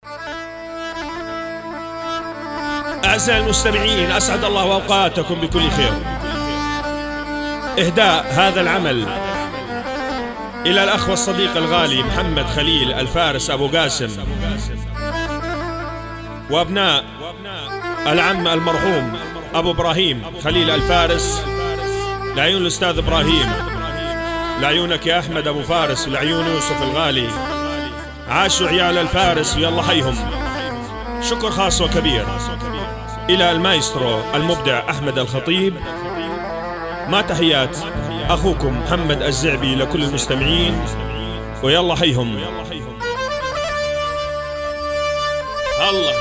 أعزائي المستمعين، أسعد الله أوقاتكم بكل خير. إهداء هذا العمل إلى الأخ والصديق الغالي محمد خليل الفارس أبو قاسم، وأبناء العم المرحوم أبو إبراهيم خليل الفارس، لعيون الأستاذ إبراهيم، لعيونك يا أحمد أبو فارس، ولعيون يوسف الغالي. عاشوا عيال الفارس ويلا حيهم. شكر خاص وكبير إلى المايسترو المبدع أحمد الخطيب. مع تحيات أخوكم محمد الزعبي لكل المستمعين، ويلا حيهم. الله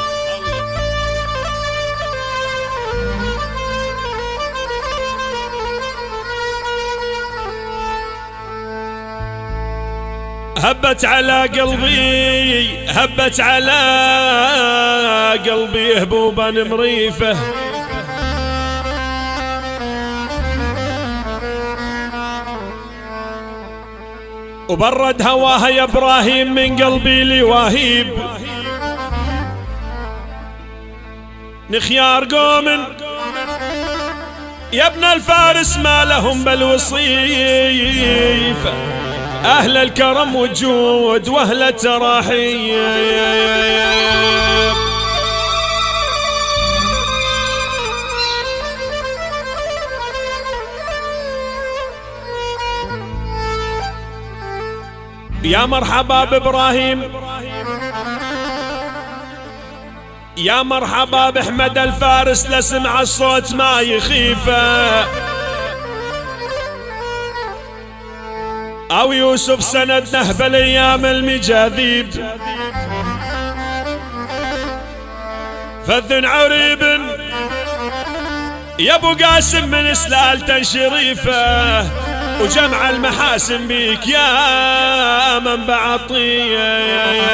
هبت على قلبي، هبت على قلبي هبوبا مريفة، وبرد هواها يا إبراهيم من قلبي لواهيب. نخيار قوم يا ابن الفارس ما لهم بالوصيف، أهل الكرم والجود وأهل التراحيب. يا مرحبا بإبراهيم، يا مرحبا بأحمد الفارس، لسمع الصوت ما يخيفه، أو يوسف سندنه بالأيام المجاذيب. فذن عريب يا أبو قاسم من سلالة شريفة، وجمع المحاسن بيك يا منبع الطيب.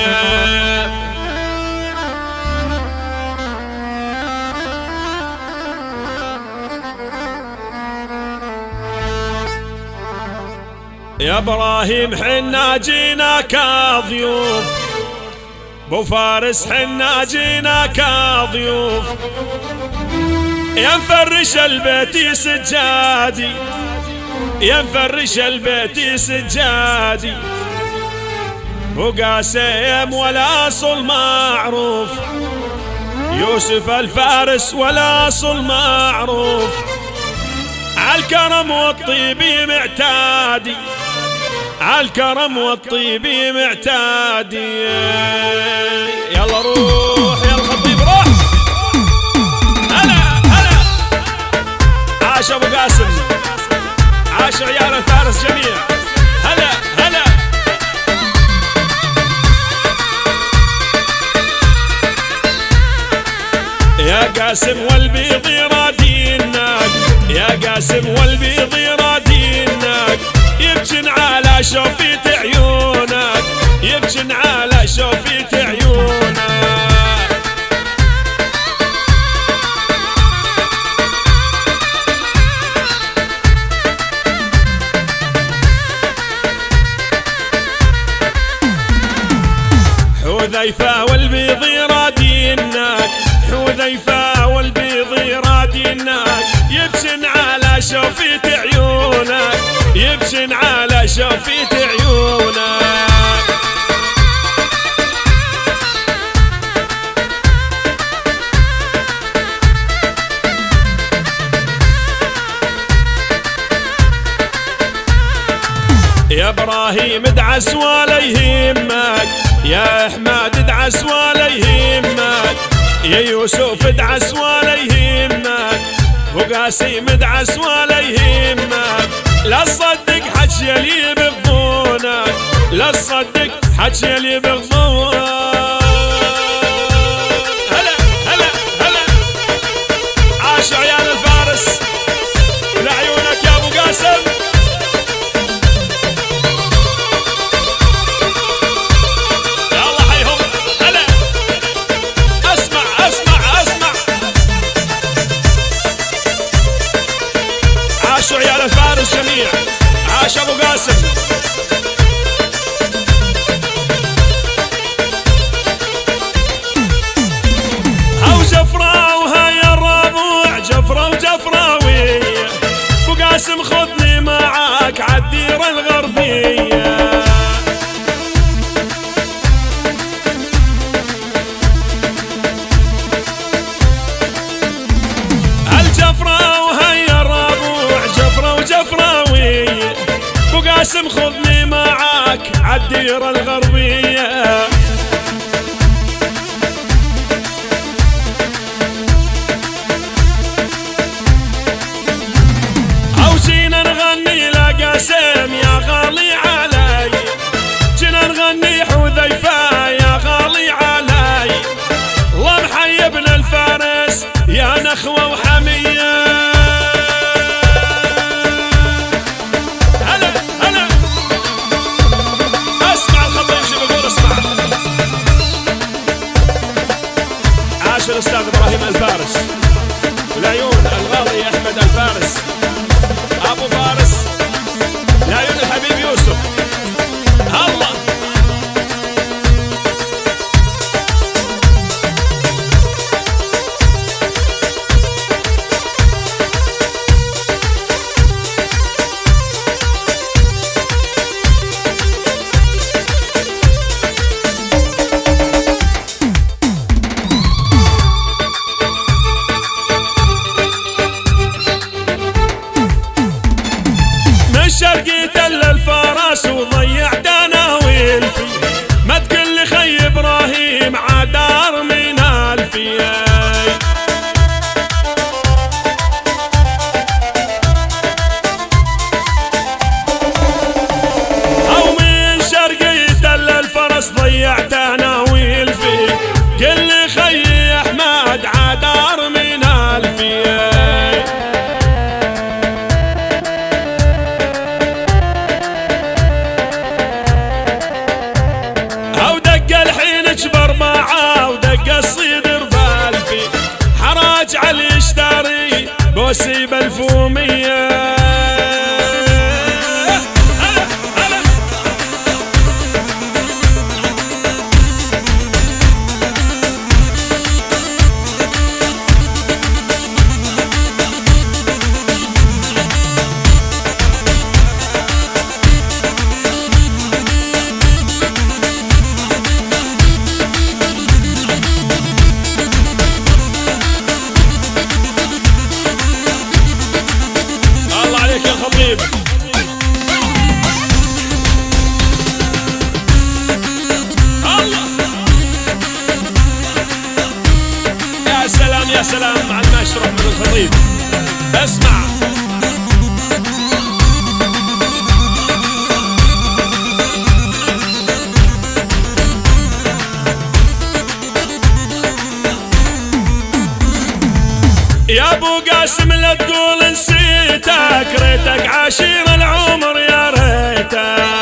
يا إبراهيم حنا جيناك ضيوف، بو فارس حنا جيناك ضيوف، يا مفرش البيت سجادي، يا مفرش البيت سجادي، بو قاسم ولا صل معروف، يوسف الفارس ولا صل معروف، عالكرم والطيب معتادي، عالكرم والطيب معتادي. يلا روح يا الخطيب روح. هلا هلا، عاش ابو قاسم، عاش عيال الفارس جميع. هلا هلا، يا قاسم والبيض يرادينك، يا قاسم والبيض يرادينك، يبجن على شوفية عيونك، يبجن على شوفية عيونك. حذيفة والبيض يرادينك، حذيفة والبيض يرادينك، يبجن على شوفية عيونك، يبجن على شوفية عيونك. يا إبراهيم ادعس ولا يهمك، يا أحمد ادعس ولا يهمك، يا يوسف ادعس ولا يهمك، وقاسم ادعس ولا يهمك. لا تصدق حكي اللي يبغضونك، لا تصدق حكي اللي يبغضونك. هلا هلا هلا، عاش عيال الفارس لعيونك يا ابو قاسم. يلا حيهم. هلا، اسمع اسمع اسمع، عاشوا عيال الفارس جميع، عاش ابو قاسم. قاسم خذني معاك عالديرة الغربية، أو جينا نغني لقاسم يا غالي علي، جينا نغني حذيفة يا غالي علي، الله محيبنا الفارس يا نخوة وحمية. هلا هلا اسمع الخطيب شو بيقول، اسمع. عاش الأستاذ إبراهيم الفارس، والعيون الغالي أحمد الفارس أبو فارس، العيون الحبيب يوسف. الله شرقي تل الفرس وضيع دناويل فيه، ما تقل لي خي ابراهيم عدار من الفيه، او من شرقي تل الفرس ضيع دناويل فيه، قل لي خي احمد عدار من الفيه. علي يشتري بوسي بالفومية، يا سلام على المشروع من الخطيب. اسمع يا ابو قاسم لا تقول نسيتك، ريتك عشير العمر يا ريتك،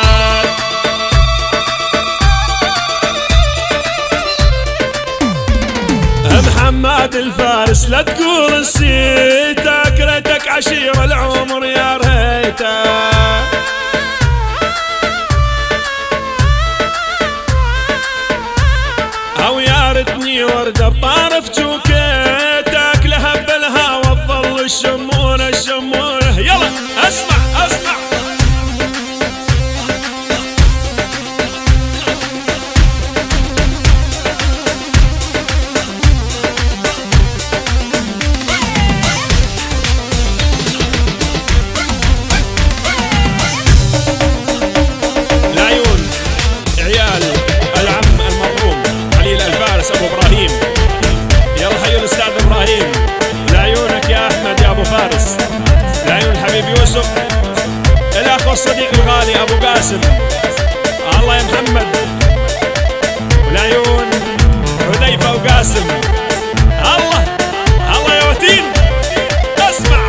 محمد الفارس لا تقول نسيتك، ريتك عشير العمر يا ريتك، او يا ريتني وردة بطارف جوكيتك، لهب الهوى تظل الشمونة الشمونة. يلا اسمع اسمع ابو ابراهيم، يلا حيوا الاستاذ ابراهيم، لعيونك يا احمد يا ابو فارس، لعيون الحبيب يوسف، الاخ والصديق الغالي ابو قاسم، الله يا محمد، ولعيون حذيفه وقاسم، الله الله يا وتين. اسمع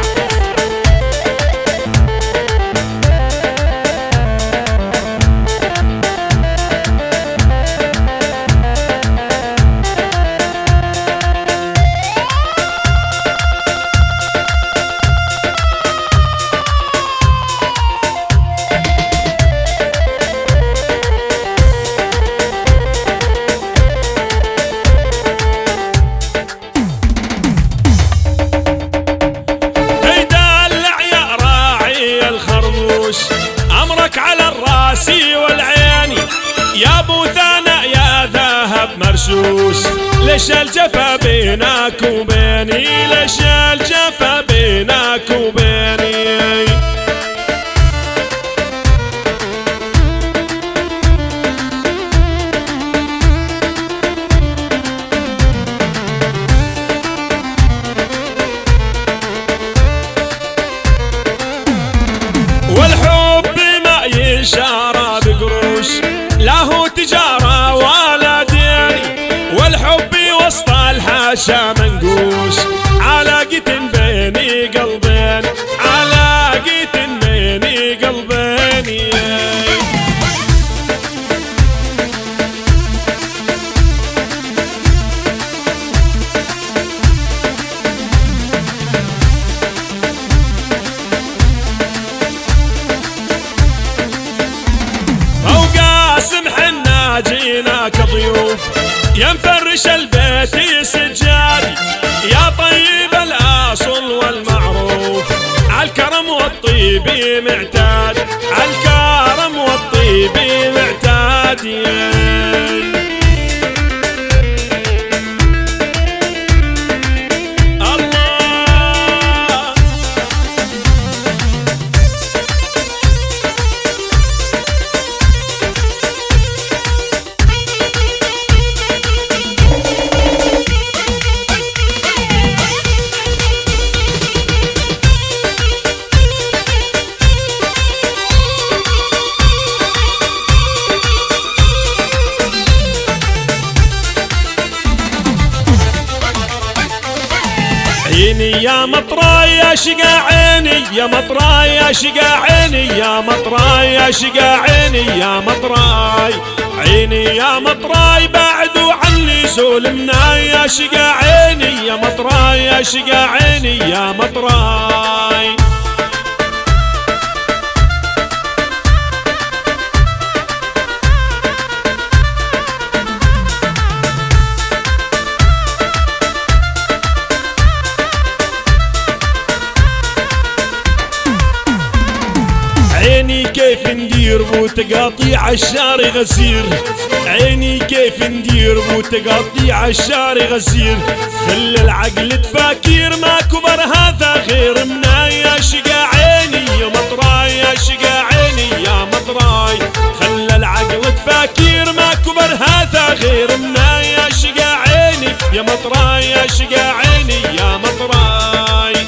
امرك على الراسي والعيني يا ابو ثنا يا ذهب مرشوش، ليش الجفا بينك وبيني، ليش الجفا بينك وبيني، حاشا منقوش، علاقة بيني قلبين، علاقة بيني قلبين. وقاسم حنا جيناك ضيوف، يا مفرش البيت سجاد، يا طيب الاصل والمعروف، عالكرم والطيب معتاد، عالكرم والطيب معتاد. عيني يا مطراي يا شقا عيني، يا مطراي يا شقا عيني، يا مطراي يا شقا عيني، يا مطراي عيني يا مطراي، بعدوا عني سولمنا يا شقا عيني، يا مطراي يا شقا عيني، يا مطراي. عيني كيف ندير وتقاطيع الشاري غسير، عيني كيف ندير وتقاطيع الشاري غسير، خل العقل تفاكير ما كبر هذا غير منا يا شقا عيني، يا مطراي يا شقا عيني، يا مطراي، خل العقل تفاكير ما كبر هذا غير منا يا شقا عيني، يا مطراي يا شقا عيني، يا مطراي.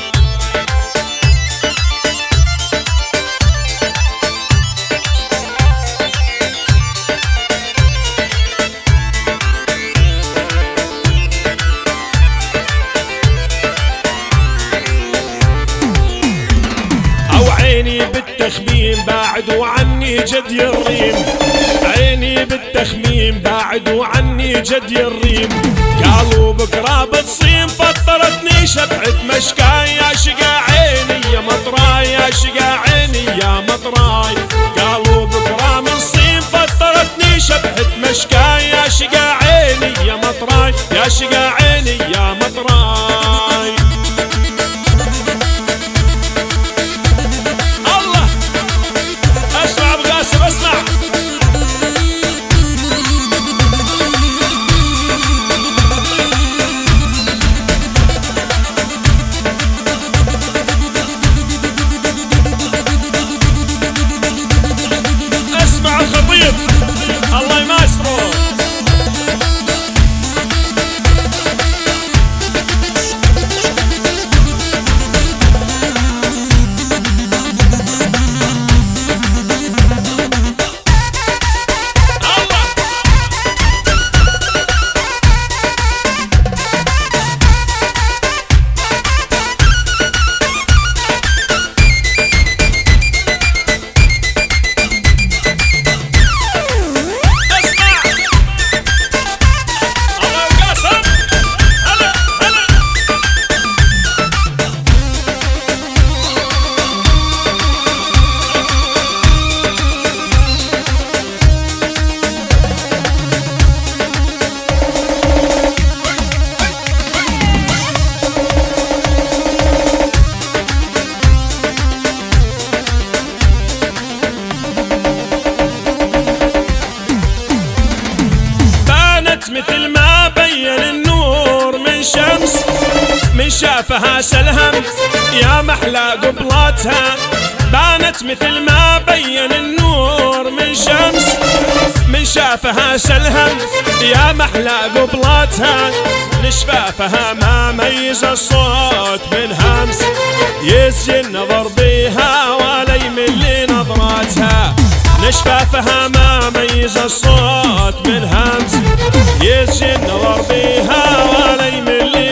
عيني بالتخميم بعدوا عني جدي الريم، عيني بالتخميم بعدوا عني جدي الريم، قالوا بكره بتصيم فطرتني شبعت مشكاي يا شقا عيني، يا مطراي يا شقا عيني، يا مطراي، قالوا بكره من صيم فطرتني شبعت مشكاي يا شقا عيني، يا مطراي يا شقا عيني، يا مطراي. الله يماسره. مثل ما بين النور من شمس، من شافها سلهم يا محلى قبلاتها، بانت مثل ما بين النور من شمس، من شافها سلهم يا محلى قبلاتها، لشفافها ما ميز الصوت من همس، يسجي النظر بيها ولا يمل نظراتها، لشفافها ما ميز الصوت من همس، يسجي النظر بيها ولا يمل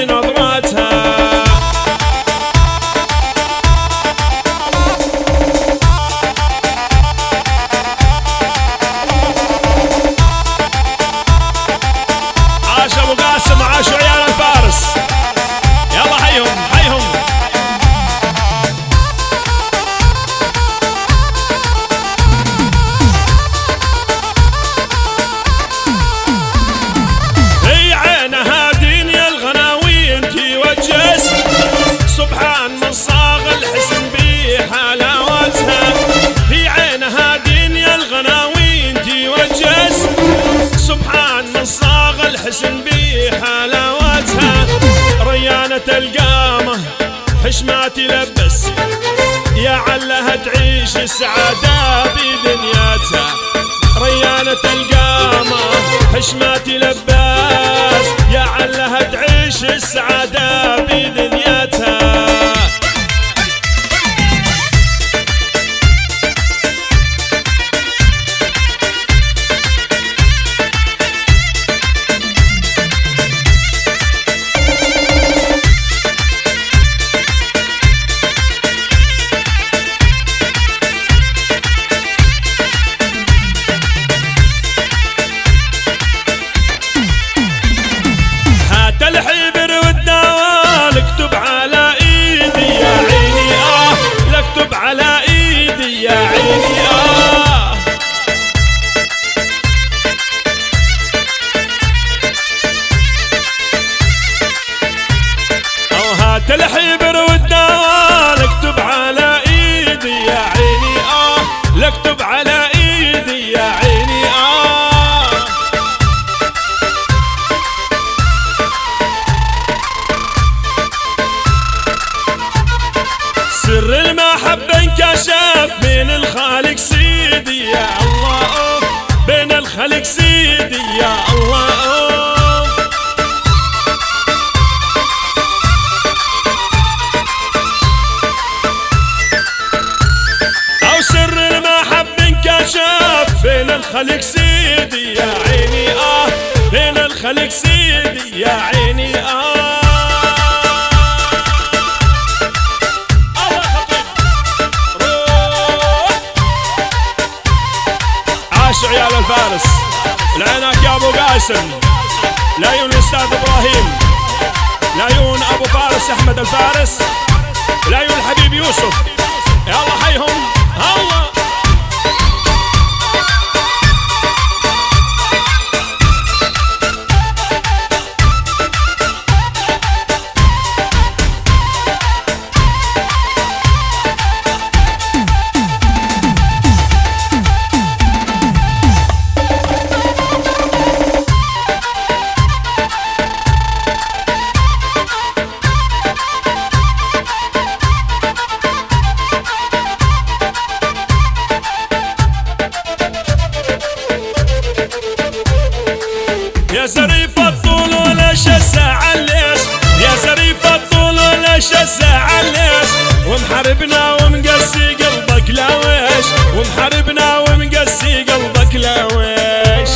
الحسن بي حلاوتها، ريانة القامة حشمة تلبس، يا علها تعيش السعادة بدنياتها. ريانة القامة حشمة تلبس، يا علها تعيش السعادة بدنياتها. الحبر والدوال اكتب على ايدي يا عيني اكتب على ايدي يا عيني سر المحبة انكشف بين الخالق سيدي يا الله، بين الخالق سيدي يا الله. بين الخلق سيدي يا عيني بين الخلق سيدي يا عيني الله خطيب روح. عاش عيال الفارس، لعينك يا ابو قاسم، لعيون الاستاذ ابراهيم، لعيون ابو فارس احمد الفارس، لعيون الحبيب يوسف، يلا حيهم الله. يا زريف الطول وليش الساعة ليش، يا زريف الطول وليش الساعة ليش، ومحاربنا ومقسي قلبك لا ويش، ومحاربنا ومقسي قلبك لا ويش.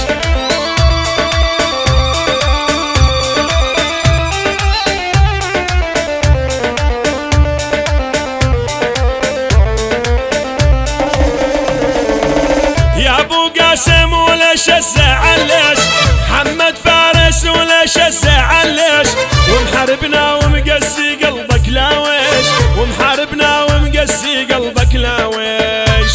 يا ابو قاسم وليش الساعة ليش، محمد فارس وليش الساعة ليش، ومحاربنا ومقسي قلبك لا ويش، ومحاربنا ومقسي قلبك لا ويش.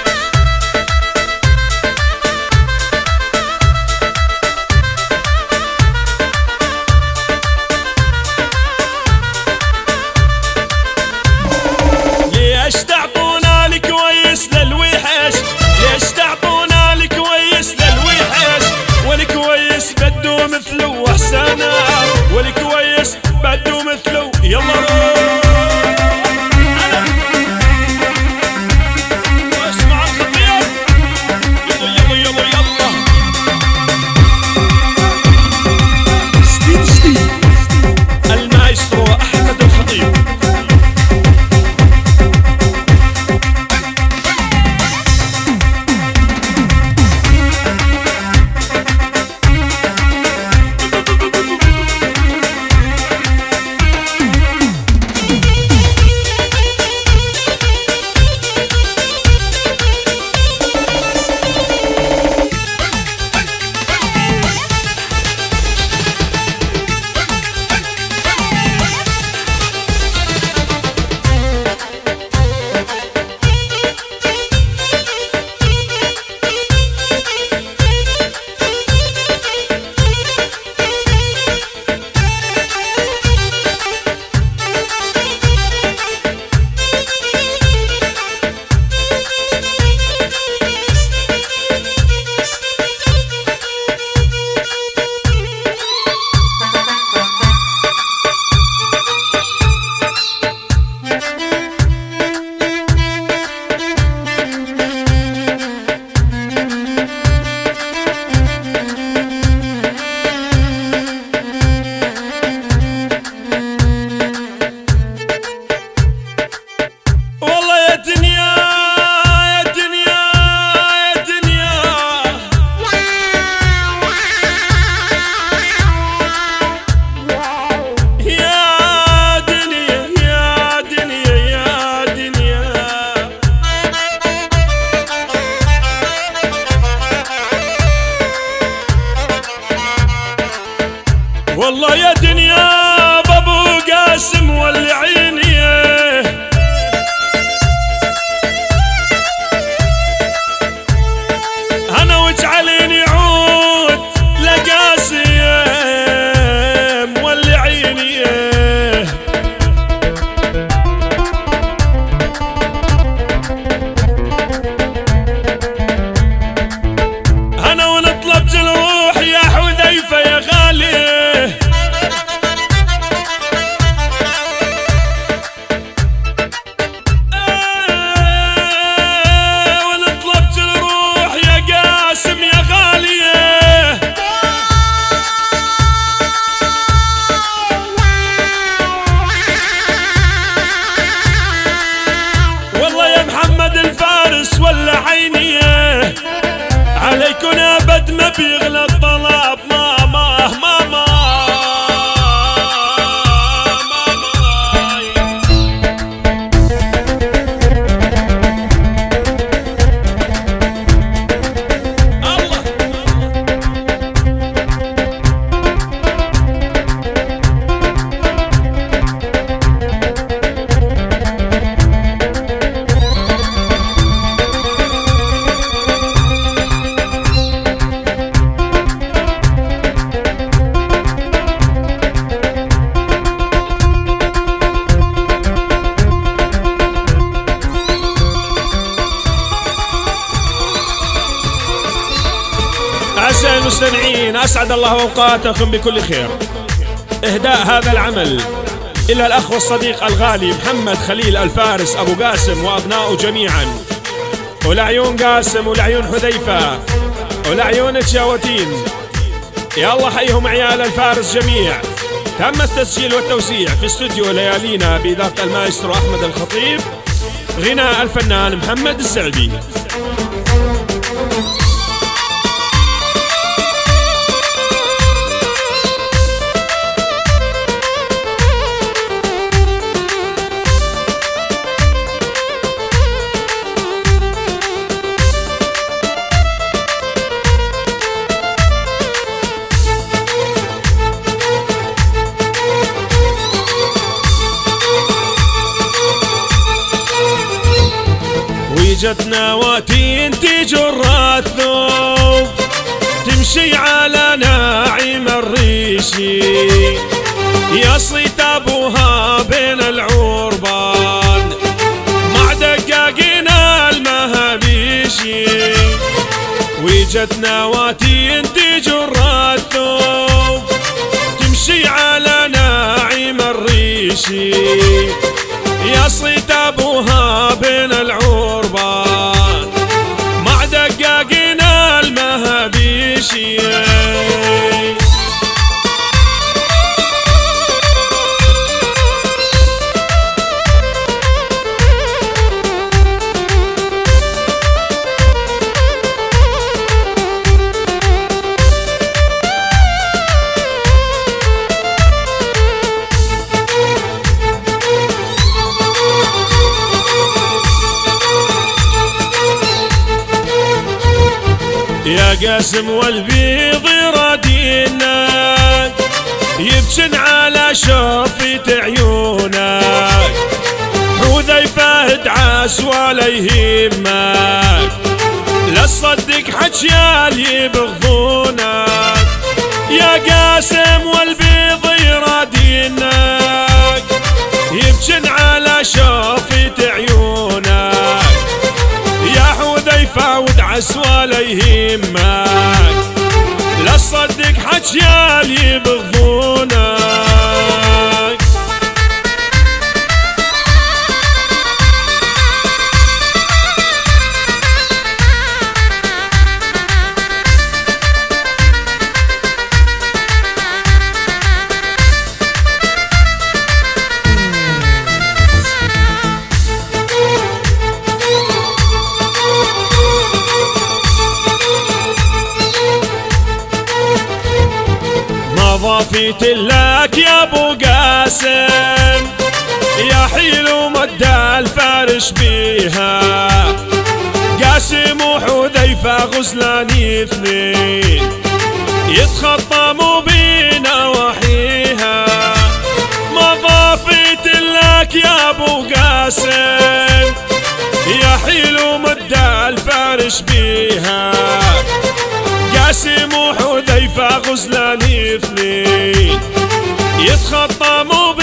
ليش تعطونا الكويس للوحش، ليش تعطونا الكويس للوحش، والكويس بدو مثله واحسنه، والكويس بدو مثله. يلا اسمع الخطيب، يلا يلا يلا ستيد المايسترو احمد الخطيب. والله يا دنيا بابو قاسم ولعيني، انا واجعليني عود لقاسم ولعيني. انا ونطلب جروح يا حذيفه يا غالي، ولا عيني عليكم ابد ما بيغلى الطلب. ماما ماما أعزائي المستمعين، أسعد الله أوقاتكم بكل خير. إهداء هذا العمل إلى الأخ والصديق الغالي محمد خليل الفارس أبو قاسم وأبنائه جميعا، ولعيون قاسم ولعيون حذيفة ولعيون تشاوتين، يا الله حيهم عيال الفارس جميع. تم التسجيل والتوزيع في استوديو ليالينا بإدارة المايسترو أحمد الخطيب، غناء الفنان محمد السعدي. جتنا واتين تجر الثوب، تمشي على ناعم الريشي، يا صيت ابوها بين العربان مع دقاقنا المهابيشي. وجتنا واتين تجر الثوب، تمشي على ناعم الريشي، يا صيت ابوها بين العربان مع دقاقنا المهابيشي. يا قاسم والبيض رادينك، يبجن على شوفة عيونك، حذيفة ادعس ولا يهمك، لا تصدق حجيال يبغضونك. يا قاسم والبيض رادينك، يبجن على شوفة عيونك، يا حذيفة وادعس ولا يهمك، لا تصدق حجيال يبغضونك. ضافيت لك يا ابو قاسم، يا حلو مد الفارش بيها، قاسم وحذيفة غزلان اثنين، يتخطموا بينا وحيد. قاسم يا حلو مدى الفارش بيها، قاسم وحذيفة غزلان اثنين يتخطموا